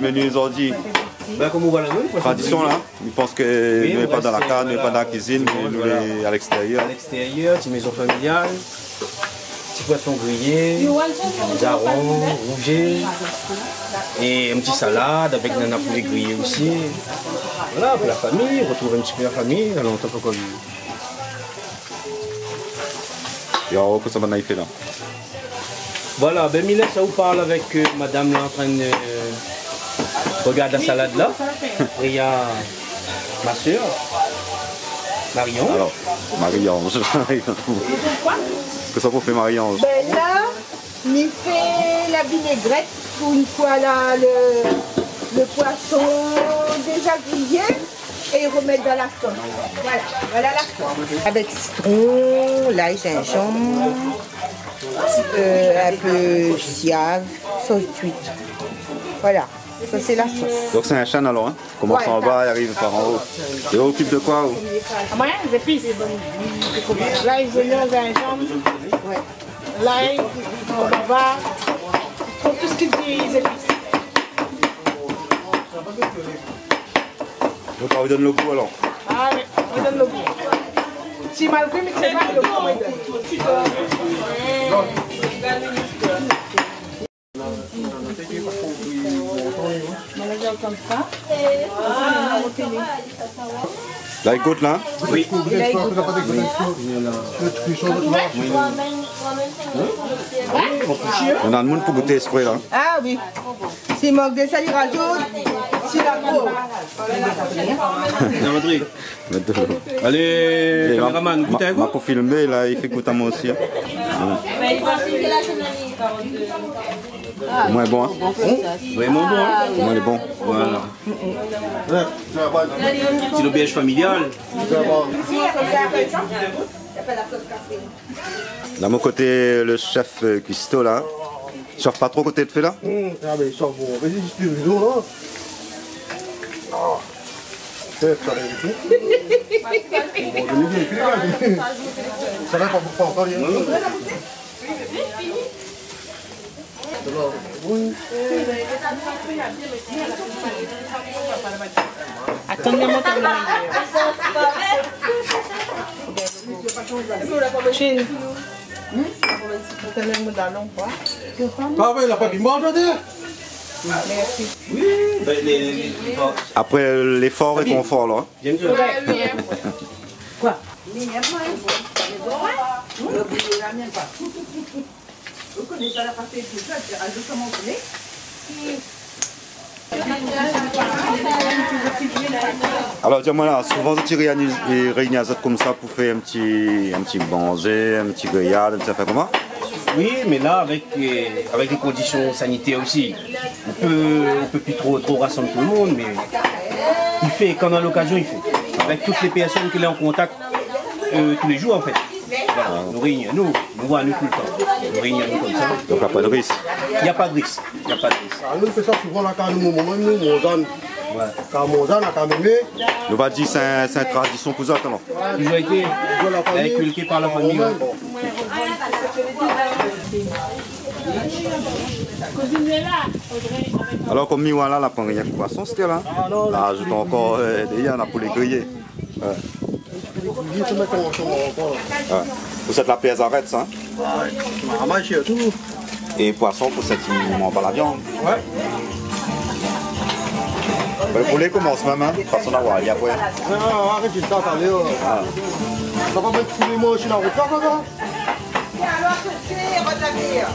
menu aujourd'hui. Ben, comme on voit la même, Tradition là, je pense que oui, nous n'est pas dans la cave, nous n'est pas dans la cuisine, mais nous est à l'extérieur. À l'extérieur, petite maison familiale, petit poisson grillé, daron, rouget, et une petite salade avec un poulet grillé aussi. Voilà, pour la famille, retrouver un petit peu la famille, il y a longtemps qu'on a vu. Et alors, que ça va naître là? Voilà, ben Mylène, ça vous parle avec madame là en train de regarder la salade là. Et il y a ma soeur, Marie-Ange. Alors, Marie-Ange. Que ça pour faire Marie-Ange? Ben là, on fait la vinaigrette pour une fois là, le poisson déjà grillé et remettre dans la sauce. Voilà, voilà la sauce. Avec citron, l'ail, gingembre, un peu siave, sauce cuite. Voilà, ça c'est la sauce. Donc c'est un chêne alors, hein? Commence en bas et arrive par en haut. Et on occupe de quoi? Moi, les épices. L'ail, oignon, gingembre, l'ail, bava, tout ce qui dit les épices. Donc on vous donne le goût alors? Ah oui, on donne le goût. Si malgré mais c'est pas le goût, on donne. Comme ça. Là, il goûte là? Oui. On a le monde pour goûter ce fruit là. Ah oui. S'il manque des salives, rajoute. Si la peau. Allez, caméraman, goûtez un goût. Pour filmer, là, il fait goûter à moi aussi. Moins bon, hein? Vraiment bon, hein? Moins les bons. Voilà. Petit auberge familiale. Là, mon côté, le chef cuistot là. Chauffe pas trop côté de fait là? Ah, mais ça, bon, vas-y, je suis là. Ça va pas encore rien. Attendez-moi quand même. Chine. Attendez-moi dans l'ombre. Ah, ouais, il a pas dit moi aujourd'hui. Merci. Après l'effort et confort là. Quoi? Alors dis-moi là, souvent tu réunis comme ça pour faire un petit manger, un petit grillade, un petit affaire comment? Oui, mais là, avec les conditions sanitaires aussi, on peut plus trop rassembler tout le monde, mais il fait, quand on a l'occasion, il fait. Avec toutes les personnes qu'il est en contact tous les jours en fait. Voilà, nous réunissons, nous voyons tout le temps. Nous réunissons comme ça. Donc il n'y a pas de risque. Il n'y a pas de risque. Il n'y a pas de risque. Nous faisons ça souvent là quand nous mangeons. Quand on mange, quand on met. Nous va dire c'est une tradition pour ça alors. Toujours été inculqué par la famille. Alors comme Miwala la prend rien que poisson c'était là. Là ajoute encore des on a pour les griller. Vous êtes la pièce arrête ça? Et poisson pour cette moment pas la viande. Ouais. Le poulet commence même, hein? Façon d'avoir, il y a quoi? Non, arrête de ça, allez. Ça va mettre tous les mots sur la route, là, là. Alors que c'est retardé.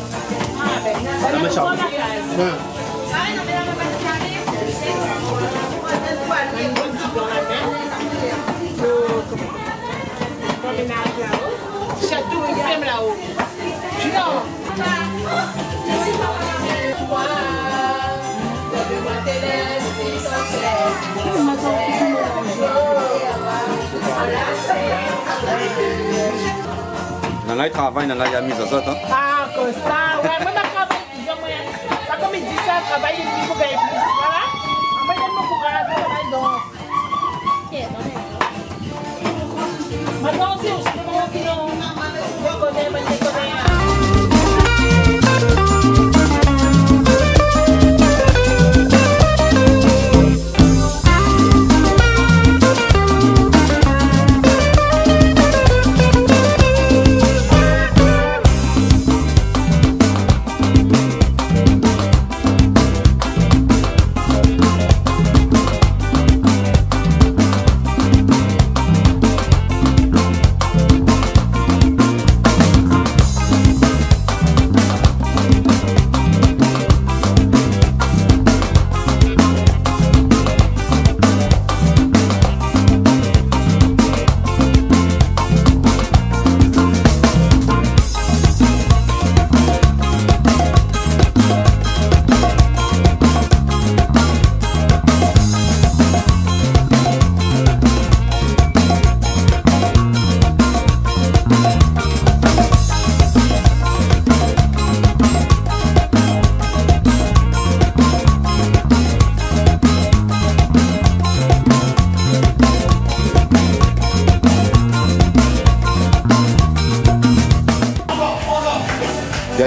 Château FM là-haut. Nana il travaille, Nana il a mis à ça, hein? Ah, comme ça, ouais, moi, je travaille. Ça, comme il dit ça, travailler, il faut gagner plus. Voilà. En fait, il faut gagner donc. Maintenant, c'est aussi le moment qui l'ont. Je connais.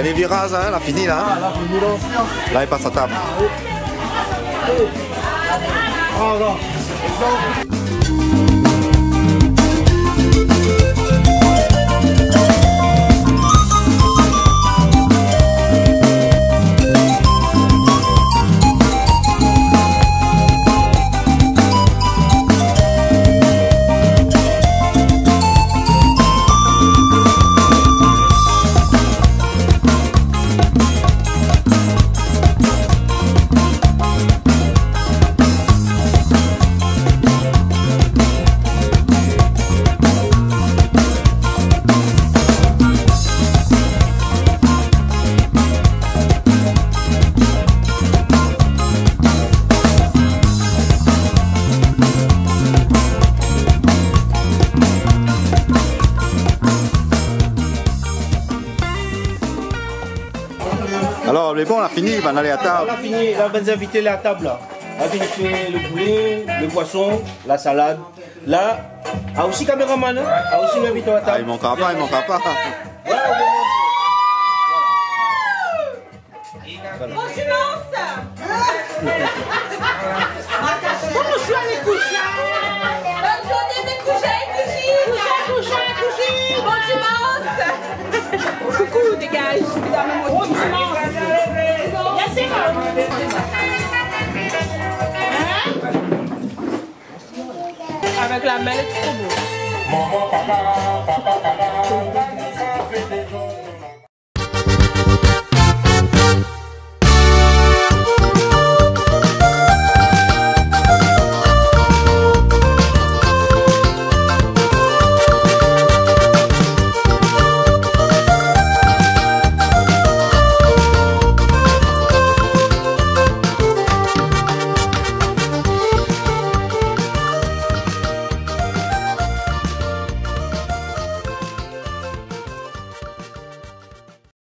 les virages, hein, la fini là. Ah, là, je vais lancer. Là, il passe à table. Ah, là. Alors, les bons, on a fini, on va aller à On table. a fini, là, on va inviter la table là. On a fini le poulet, le poisson, la salade. Là, a aussi caméraman, hein? A aussi l'invité à la Ah, table. il manquera pas, il manquera pas. Voilà, on va manger. Bon dimanche. Bonjour les couchins. Bonne journée mes couchins et cousines. Couchins. Bon dimanche. Coucou dégage. Bon dimanche. Merci. Avec la mêle, trop beau.